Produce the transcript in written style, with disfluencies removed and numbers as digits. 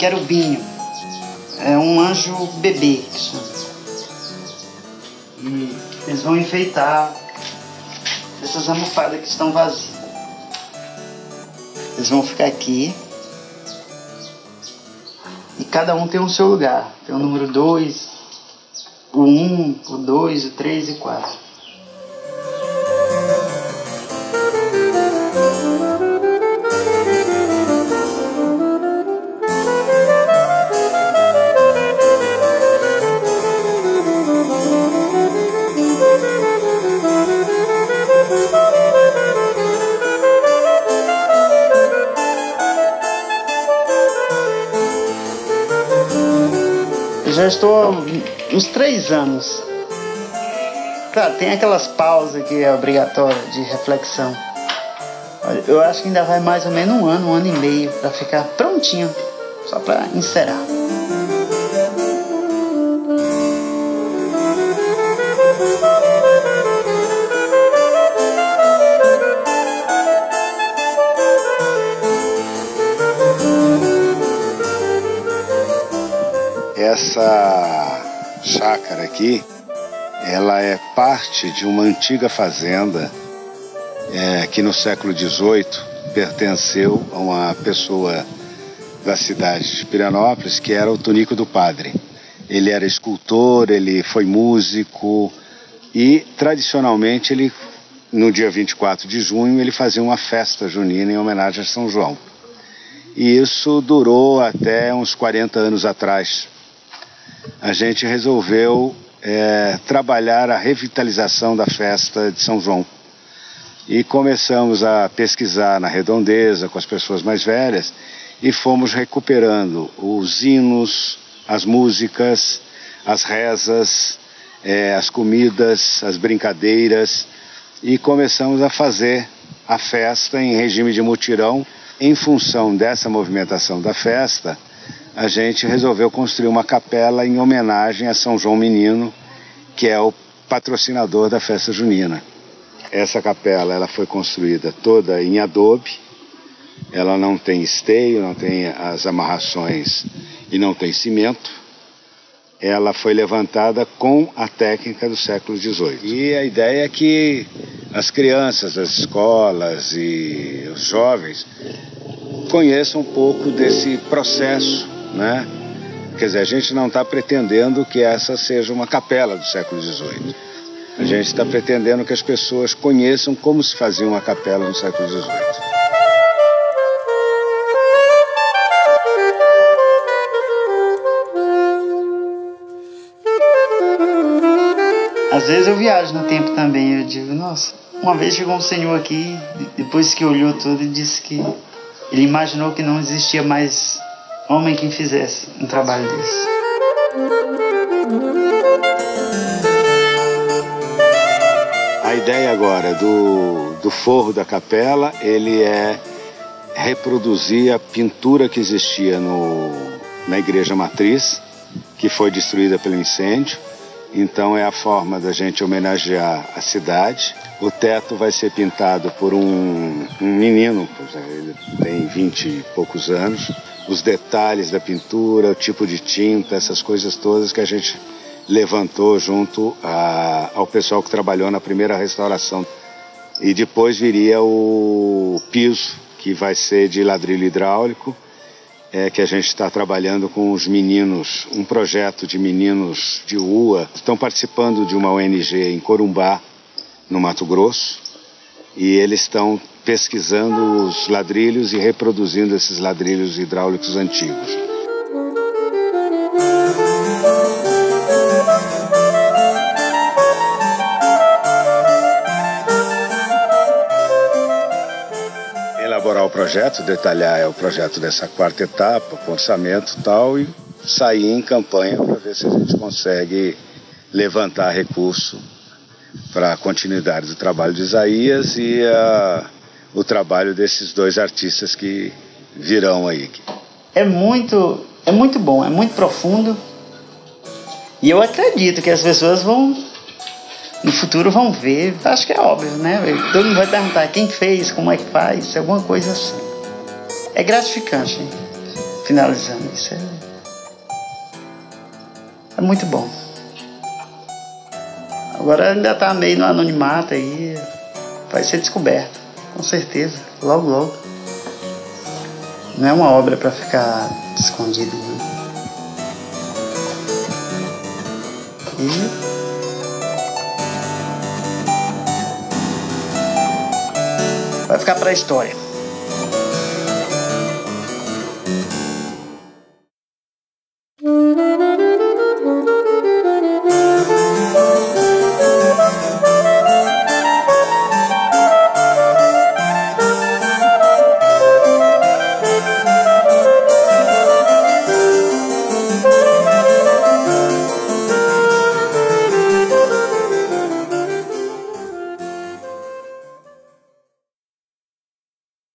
querubinho. É um anjo bebê. E eles vão enfeitar essas almofadas que estão vazias. Eles vão ficar aqui. E cada um tem o seu lugar. Tem o número 2, o 1, o 2, o 3 e o 4. Já estou uns 3 anos. Claro, tem aquelas pausas que é obrigatória de reflexão. Eu acho que ainda vai mais ou menos um ano e meio para ficar prontinho, só para encerrar. Essa chácara aqui, ela é parte de uma antiga fazenda que no século XVIII pertenceu a uma pessoa da cidade de Pirenópolis, que era o Tonico do Padre. Ele era escultor, ele foi músico e, tradicionalmente, ele, no dia 24 de junho, ele fazia uma festa junina em homenagem a São João. E isso durou até uns 40 anos atrás. A gente resolveu trabalhar a revitalização da festa de São João. E começamos a pesquisar na redondeza com as pessoas mais velhas e fomos recuperando os hinos, as músicas, as rezas, as comidas, as brincadeiras e começamos a fazer a festa em regime de mutirão. Em função dessa movimentação da festa, a gente resolveu construir uma capela em homenagem a São João Menino, que é o patrocinador da festa junina. Essa capela ela foi construída toda em adobe, ela não tem esteio, não tem as amarrações e não tem cimento. Ela foi levantada com a técnica do século XVIII. E a ideia é que as crianças, as escolas e os jovens conheçam um pouco desse processo, né? Quer dizer, a gente não está pretendendo que essa seja uma capela do século XVIII. A gente está pretendendo que as pessoas conheçam como se fazia uma capela no século XVIII. Às vezes eu viajo no tempo também, eu digo, nossa, uma vez chegou um senhor aqui, depois que olhou tudo, e disse que ele imaginou que não existia mais homem que fizesse um trabalho desse. A ideia agora do forro da capela, ele é reproduzir a pintura que existia na igreja matriz, que foi destruída pelo incêndio. Então é a forma da gente homenagear a cidade. O teto vai ser pintado por um menino, ele tem 20 e poucos anos. Os detalhes da pintura, o tipo de tinta, essas coisas todas que a gente levantou junto ao pessoal que trabalhou na primeira restauração. E depois viria o piso, que vai ser de ladrilho hidráulico, que a gente está trabalhando com os meninos, um projeto de meninos de rua. Estão participando de uma ONG em Corumbá, no Mato Grosso, e eles estão pesquisando os ladrilhos e reproduzindo esses ladrilhos hidráulicos antigos. Elaborar o projeto, detalhar o projeto dessa quarta etapa, com orçamento e tal, e sair em campanha para ver se a gente consegue levantar recurso para a continuidade do trabalho de Isaías e o trabalho desses dois artistas que virão aí. É muito bom, é muito profundo. E eu acredito que as pessoas no futuro vão ver. Acho que é óbvio, né? Todo mundo vai perguntar quem fez, como é que faz, alguma coisa assim. É gratificante, hein? finalizando. Isso é muito bom. Agora ainda tá meio no anonimato aí. Vai ser descoberto, com certeza, logo logo. Não é uma obra para ficar escondida, né? E vai ficar para a história.